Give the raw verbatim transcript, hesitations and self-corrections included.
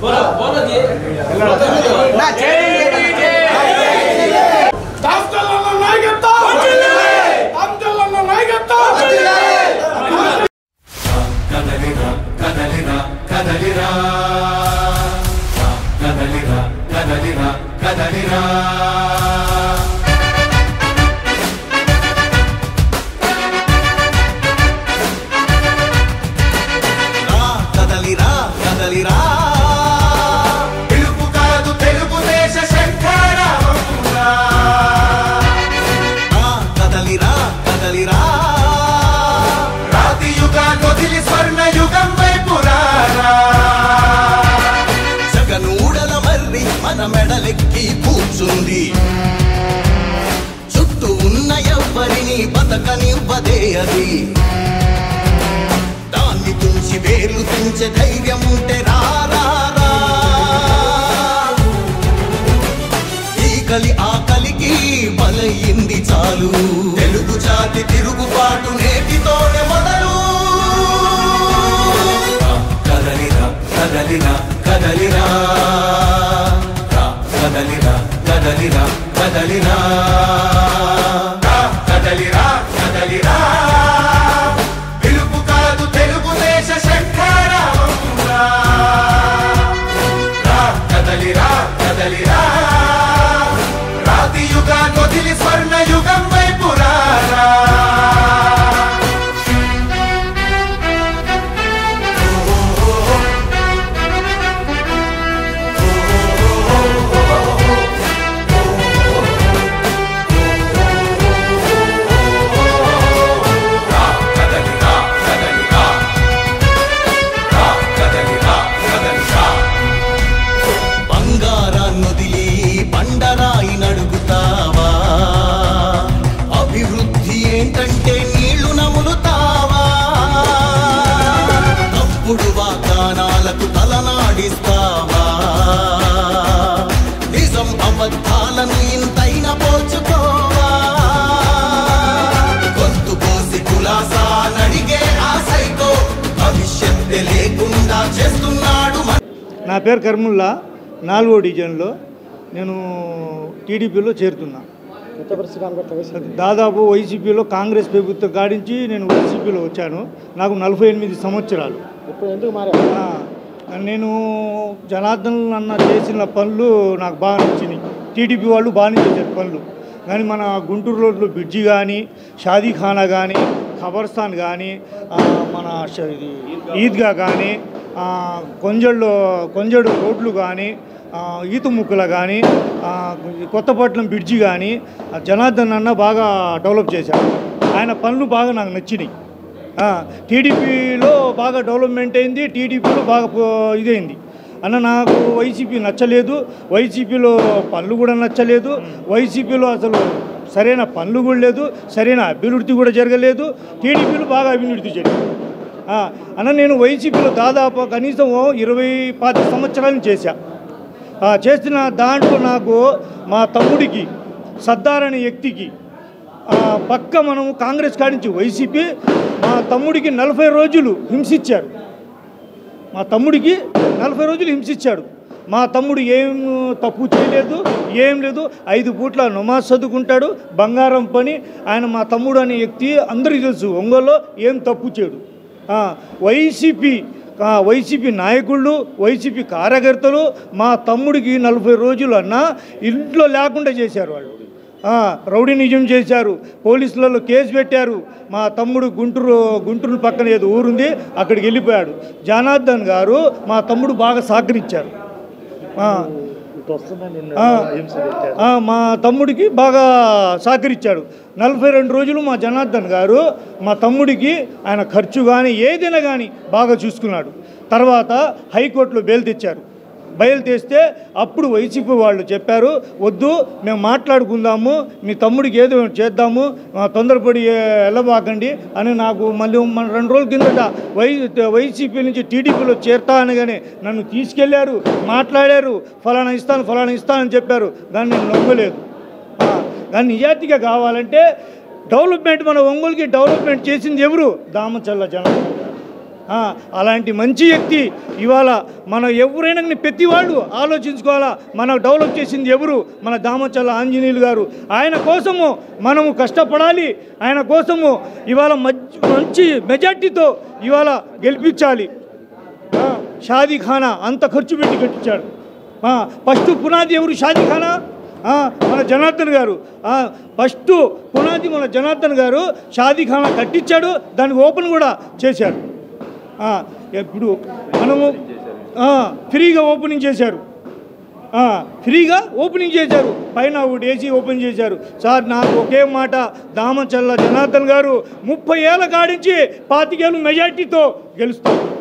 మెడలెక్కి కూర్చుంది చుట్టూ ఉన్న ఎవ్వరిని బతకనివ్వదే అది దాన్ని తుంచి వేర్లు తుంచే ధైర్యం ఉంటే రారా ఈ కలి ఆకలికి బలయింది చాలు తెలుగు జాతి తిరుగుబాటు నేటితోనే మొదలు కదలిరా కదలిరా కదలిరా కదలిరా కదలిరా కదలిరా కదలిరా కదలిరా పిలుపు కాదు తెలుగుదేశ శంఖారావంరా కదలిరా కదలిరా రాతి యుగాన్ని వదిలి స్వర్ణ యుగం వైపు రారా తలనాడిస్తావా నిజం అబద్ధాలను ఇంతైనా పోల్చుకోవా గొంతు పోసి కులాసా నడిగే ఆ సైకో భవిష్యత్తు లేకుండా చేస్తున్నాడు. నా పేరు కర్ముల్లా, నాలుగో డివిజన్లో నేను టీడీపీలో చేరుతున్నా. దాదాపు వైసీపీలో కాంగ్రెస్ ప్రభుత్వం కాడించి నేను వైసీపీలో వచ్చాను. నాకు నలభై ఎనిమిది సంవత్సరాలు. నేను జనార్దన్ అన్న చేసిన పనులు నాకు బాగా నచ్చినాయి. టీడీపీ వాళ్ళు బాగానే చేశారు పనులు. కానీ మన గుంటూరు రోడ్లో బ్రిడ్జి కానీ, షాదీఖానా కానీ, ఖబర్స్థాన్ కానీ, మన ఈద్గా కానీ, కొంజళ్ళు కొంజడు రోడ్లు కానీ, ఈతుముక్కల కానీ, కొత్తపట్నం బ్రిడ్జి కానీ జనార్దన్ అన్న బాగా డెవలప్ చేశారు. ఆయన పనులు బాగా నాకు నచ్చినాయి. టీడీపీలో బాగా డెవలప్మెంట్ అయింది, టీడీపీలో బాగా ఇదైంది అన్న. నాకు వైసీపీ నచ్చలేదు, వైసీపీలో పనులు కూడా నచ్చలేదు, వైసీపీలో అసలు సరైన పనులు కూడా లేదు, సరైన అభివృద్ధి కూడా జరగలేదు. టీడీపీలో బాగా అభివృద్ధి జరిగింది అన్న. నేను వైసీపీలో దాదాపు కనీసం ఇరవై పాతి సంవత్సరాలు చేశా. చేసిన దాంట్లో నాకు మా తమ్ముడికి సర్దార్ అనే వ్యక్తికి పక్క మనము కాంగ్రెస్ కాడించి వైసీపీ మా తమ్ముడికి నలభై రోజులు హింసించారు. మా తమ్ముడికి నలభై రోజులు హింసించాడు. మా తమ్ముడు ఏం తప్పు చేయలేదు, ఏం లేదు. ఐదు పూట్ల నమాజ్ చదువుకుంటాడు, బంగారం పని. ఆయన మా తమ్ముడు అనే వ్యక్తి అందరికీ తెలుసు, ఒంగోలులో ఏం తప్పు చేయడు. వైసీపీ వైసీపీ నాయకుళ్ళు, వైసీపీ కార్యకర్తలు మా తమ్ముడికి నలభై రోజులు అన్న ఇంట్లో లేకుండా చేశారు. వాళ్ళు రౌడీ నిజం చేశారు, పోలీసులలో కేసు పెట్టారు. మా తమ్ముడు గుంటూరు గుంటూరు పక్కన ఏదో ఊరుంది, అక్కడికి వెళ్ళిపోయాడు. జనార్దన్ గారు మా తమ్ముడు బాగా సహకరించారు. మా తమ్ముడికి బాగా సహకరించాడు. నలభై రెండు రోజులు మా జనార్దన్ గారు మా తమ్ముడికి ఆయన ఖర్చు కానీ ఏదైనా కానీ బాగా చూసుకున్నాడు. తర్వాత హైకోర్టులో బెయిల్ తెచ్చారు. బయలు తెస్తే అప్పుడు వైసీపీ వాళ్ళు చెప్పారు, వద్దు మేము మాట్లాడుకుందాము, మీ తమ్ముడికి ఏదో చేద్దాము, తొందరపడి వెళ్ళబాకండి అని. నాకు మళ్ళీ రెండు రోజుల కిందట వై వైసీపీ నుంచి టీడీపీలో చేరుతా అనగానే నన్ను తీసుకెళ్లారు, మాట్లాడారు, ఫలానా ఇస్తాను ఫలానా ఇస్తానని చెప్పారు. దాన్ని నేను నమ్మలేదు. దాన్ని నిజాయితీగా కావాలంటే డెవలప్మెంట్, మన ఒంగోలుకి డెవలప్మెంట్ చేసింది ఎవరు? దామచల్ల జనార్దన్ గారు. అలాంటి మంచి వ్యక్తి ఇవాళ మనం ఎవరైనా ప్రతి వాళ్ళు ఆలోచించుకోవాలా. మనం డెవలప్ చేసింది ఎవరు? మన దామచల్ల ఆంజనేయులు గారు. ఆయన కోసము మనము కష్టపడాలి. ఆయన కోసము ఇవాళ మంచి మెజార్టీతో ఇవాళ గెలిపించాలి. షాదీఖానా అంత ఖర్చు పెట్టి కట్టించాడు. ఫస్ట్ పునాది ఎవరు? షాదీఖానా మన జనార్దన్ గారు. ఫస్ట్ పునాది మన జనార్దన్ గారు షాదీఖానా కట్టించాడు. దానికి ఓపెన్ కూడా చేశాడు. ఇప్పుడు మనము ఫ్రీగా ఓపెనింగ్ చేశారు. ఫ్రీగా ఓపెనింగ్ చేశారు. పైన ఒకటి ఏసీ ఓపెన్ చేశారు. సార్ నాకు ఒకే మాట, దామచల్ల జనార్దన్ గారు ముప్పై ఏళ్ళ కాడించి పాతికేళ్ళు మెజార్టీతో గెలుస్తారు.